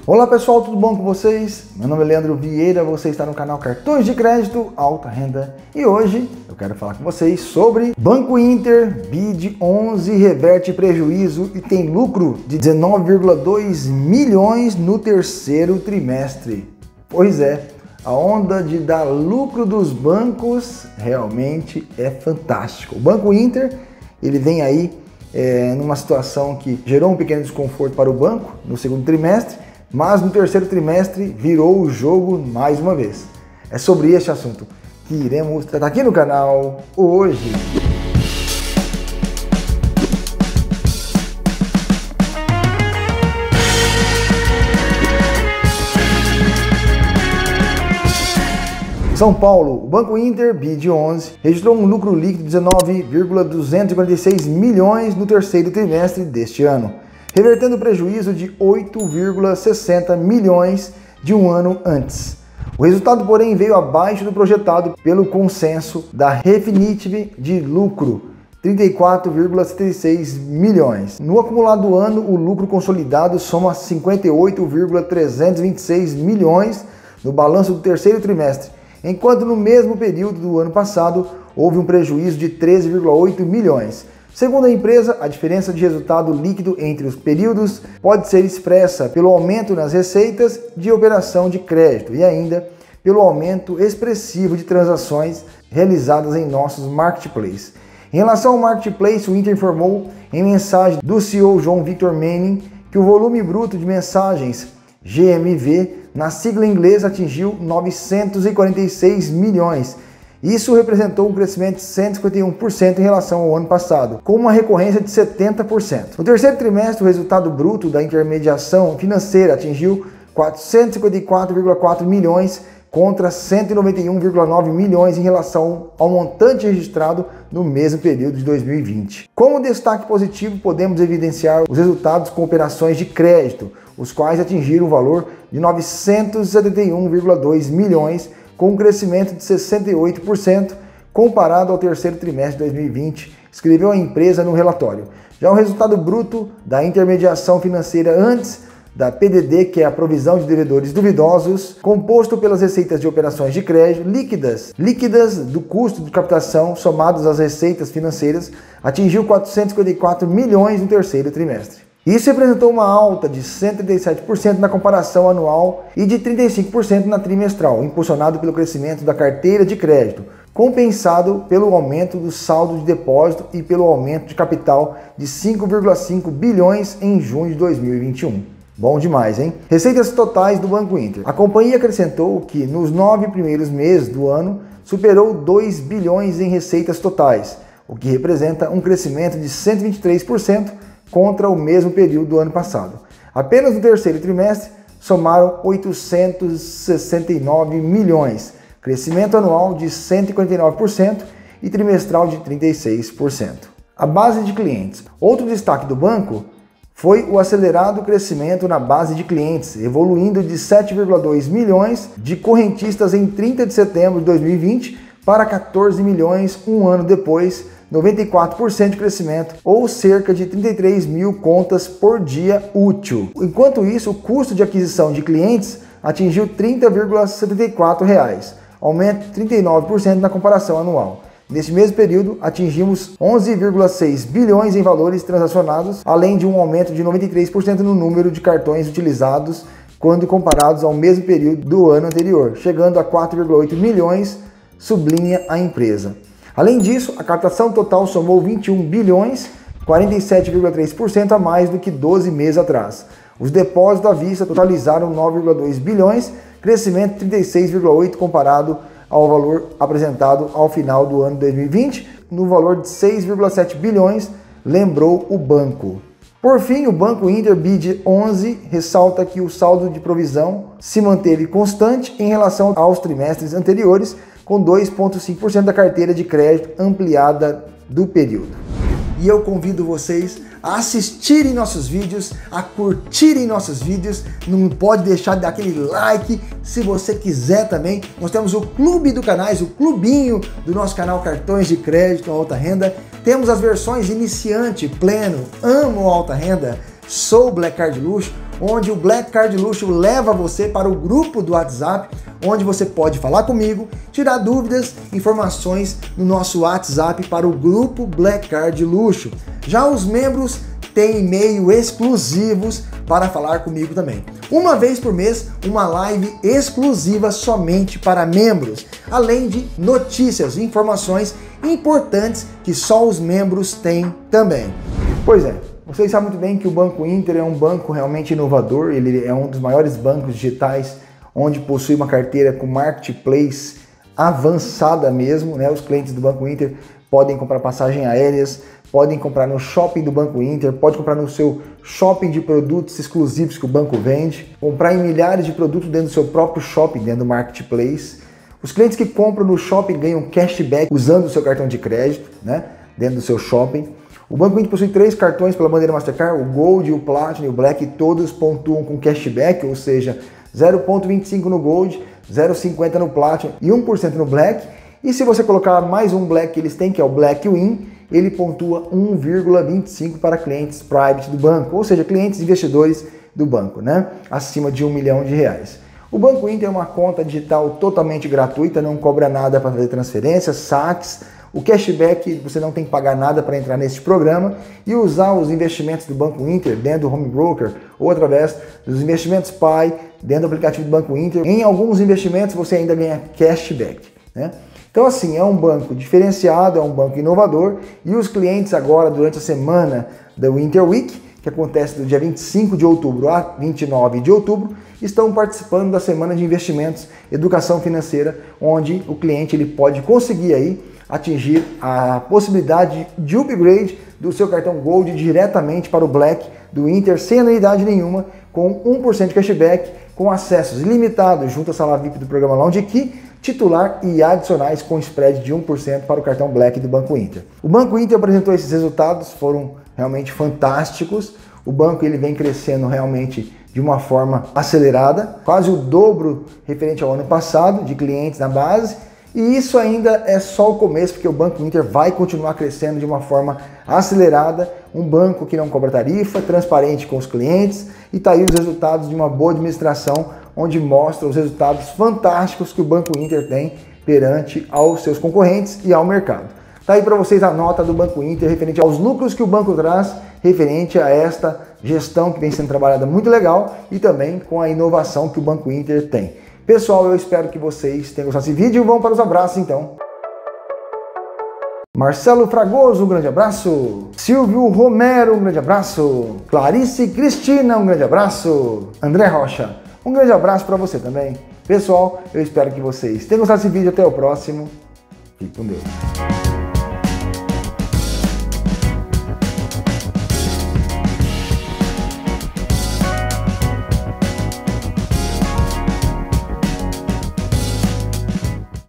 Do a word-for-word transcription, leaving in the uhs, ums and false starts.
Olá pessoal, tudo bom com vocês? Meu nome é Leandro Vieira, você está no canal Cartões de Crédito Alta Renda e hoje eu quero falar com vocês sobre Banco Inter, B I D onze reverte prejuízo e tem lucro de dezenove vírgula dois milhões no terceiro trimestre. Pois é, a onda de dar lucro dos bancos realmente é fantástico. O Banco Inter, ele vem aí é, numa situação que gerou um pequeno desconforto para o banco no segundo trimestre, mas no terceiro trimestre virou o jogo mais uma vez. É sobre este assunto que iremos tratar aqui no canal hoje. São Paulo, o Banco Inter, B I D onze, registrou um lucro líquido de dezenove vírgula duzentos e quarenta e seis milhões no terceiro trimestre deste ano, revertendo o prejuízo de oito vírgula sessenta milhões de um ano antes. O resultado, porém, veio abaixo do projetado pelo consenso da Refinitiv de lucro, trinta e quatro vírgula setenta e seis milhões. No acumulado do ano, o lucro consolidado soma cinquenta e oito vírgula trezentos e vinte e seis milhões no balanço do terceiro trimestre, enquanto no mesmo período do ano passado houve um prejuízo de treze vírgula oito milhões. Segundo a empresa, a diferença de resultado líquido entre os períodos pode ser expressa pelo aumento nas receitas de operação de crédito e ainda pelo aumento expressivo de transações realizadas em nossos marketplaces. Em relação ao marketplace, o Inter informou em mensagem do C E O João Victor Manning que o volume bruto de mensagens G M V na sigla inglesa atingiu novecentos e quarenta e seis milhões. Isso representou um crescimento de cento e cinquenta e um por cento em relação ao ano passado, com uma recorrência de setenta por cento. No terceiro trimestre, o resultado bruto da intermediação financeira atingiu quatrocentos e cinquenta e quatro vírgula quatro milhões contra cento e noventa e um vírgula nove milhões em relação ao montante registrado no mesmo período de dois mil e vinte. Como destaque positivo, podemos evidenciar os resultados com operações de crédito, os quais atingiram o valor de novecentos e setenta e um vírgula dois milhões, com um crescimento de sessenta e oito por cento comparado ao terceiro trimestre de dois mil e vinte, escreveu a empresa no relatório. Já o resultado bruto da intermediação financeira antes da P D D, que é a provisão de devedores duvidosos, composto pelas receitas de operações de crédito líquidas, líquidas do custo de captação somados às receitas financeiras, atingiu quatrocentos e cinquenta e quatro milhões no terceiro trimestre. Isso representou uma alta de cento e trinta e sete por cento na comparação anual e de trinta e cinco por cento na trimestral, impulsionado pelo crescimento da carteira de crédito, compensado pelo aumento do saldo de depósito e pelo aumento de capital de cinco vírgula cinco bilhões em junho de dois mil e vinte e um. Bom demais, hein? Receitas totais do Banco Inter. A companhia acrescentou que nos nove primeiros meses do ano superou dois bilhões em receitas totais, o que representa um crescimento de cento e vinte e três por cento contra o mesmo período do ano passado. Apenas no terceiro trimestre somaram oitocentos e sessenta e nove milhões, crescimento anual de cento e quarenta e nove por cento e trimestral de trinta e seis por cento. A base de clientes. Outro destaque do banco foi o acelerado crescimento na base de clientes, evoluindo de sete vírgula dois milhões de correntistas em trinta de setembro de dois mil e vinte para quatorze milhões um ano depois, noventa e quatro por cento de crescimento, ou cerca de trinta e três mil contas por dia útil. Enquanto isso, o custo de aquisição de clientes atingiu trinta vírgula setenta e quatro reais, aumento de trinta e nove por cento na comparação anual. Nesse mesmo período, atingimos onze vírgula seis bilhões em valores transacionados, além de um aumento de noventa e três por cento no número de cartões utilizados quando comparados ao mesmo período do ano anterior, chegando a quatro vírgula oito milhões, sublinha a empresa. Além disso, a captação total somou vinte e um bilhões, quarenta e sete vírgula três por cento a mais do que doze meses atrás. Os depósitos à vista totalizaram nove vírgula dois bilhões, crescimento de trinta e seis vírgula oito por cento comparado ao valor apresentado ao final do ano dois mil e vinte, no valor de seis vírgula sete bilhões, lembrou o banco. Por fim, o Banco Inter B I D onze ressalta que o saldo de provisão se manteve constante em relação aos trimestres anteriores, com dois vírgula cinco por cento da carteira de crédito ampliada do período. E eu convido vocês a assistirem nossos vídeos, a curtirem nossos vídeos, não pode deixar de dar aquele like, se você quiser também. Nós temos o clube do canais, o clubinho do nosso canal Cartões de Crédito Alta Renda. Temos as versões iniciante, pleno, amo alta renda, sou Black Card Luxo, onde o Black Card Luxo leva você para o grupo do WhatsApp, onde você pode falar comigo, tirar dúvidas, informações no nosso WhatsApp para o grupo Black Card Luxo. Já os membros têm e-mail exclusivos para falar comigo também. Uma vez por mês, uma live exclusiva somente para membros, além de notícias e informações importantes que só os membros têm também. Pois é, vocês sabem muito bem que o Banco Inter é um banco realmente inovador, ele é um dos maiores bancos digitais, onde possui uma carteira com marketplace avançada mesmo, né? Os clientes do Banco Inter podem comprar passagens aéreas, podem comprar no shopping do Banco Inter, pode comprar no seu shopping de produtos exclusivos que o banco vende, comprar em milhares de produtos dentro do seu próprio shopping, dentro do marketplace. Os clientes que compram no shopping ganham cashback usando o seu cartão de crédito, né, dentro do seu shopping. O Banco Inter possui três cartões pela bandeira Mastercard, o Gold, o Platinum e o Black, e todos pontuam com cashback, ou seja, zero vírgula vinte e cinco no Gold, zero vírgula cinquenta no Platinum e um por cento no Black. E se você colocar mais um Black que eles têm, que é o Black Win, ele pontua um vírgula vinte e cinco para clientes private do banco, ou seja, clientes investidores do banco, né? Acima de um milhão de reais. O Banco Inter é uma conta digital totalmente gratuita, não cobra nada para fazer transferências, saques. O cashback, você não tem que pagar nada para entrar nesse programa e usar os investimentos do Banco Inter dentro do Home Broker ou através dos investimentos Pai dentro do aplicativo do Banco Inter. Em alguns investimentos você ainda ganha cashback, né? Então assim, é um banco diferenciado, é um banco inovador e os clientes agora durante a semana da Winter Week, que acontece do dia vinte e cinco de outubro a vinte e nove de outubro, estão participando da semana de investimentos, educação financeira, onde o cliente ele pode conseguir aí atingir a possibilidade de upgrade do seu cartão Gold diretamente para o Black do Inter sem anuidade nenhuma, com um por cento de cashback, com acessos ilimitados junto à sala V I P do programa Lounge Key, titular e adicionais com spread de um por cento para o cartão Black do Banco Inter. O Banco Inter apresentou esses resultados, foram realmente fantásticos. O banco ele vem crescendo realmente de uma forma acelerada, quase o dobro referente ao ano passado de clientes na base. E isso ainda é só o começo, porque o Banco Inter vai continuar crescendo de uma forma acelerada, um banco que não cobra tarifa, transparente com os clientes, e está aí os resultados de uma boa administração, onde mostra os resultados fantásticos que o Banco Inter tem perante aos seus concorrentes e ao mercado. Está aí para vocês a nota do Banco Inter referente aos lucros que o banco traz, referente a esta gestão que vem sendo trabalhada muito legal e também com a inovação que o Banco Inter tem. Pessoal, eu espero que vocês tenham gostado desse vídeo. Vamos para os abraços, então. Marcelo Fragoso, um grande abraço. Silvio Romero, um grande abraço. Clarice Cristina, um grande abraço. André Rocha, um grande abraço para você também. Pessoal, eu espero que vocês tenham gostado desse vídeo. Até o próximo. Fique com Deus.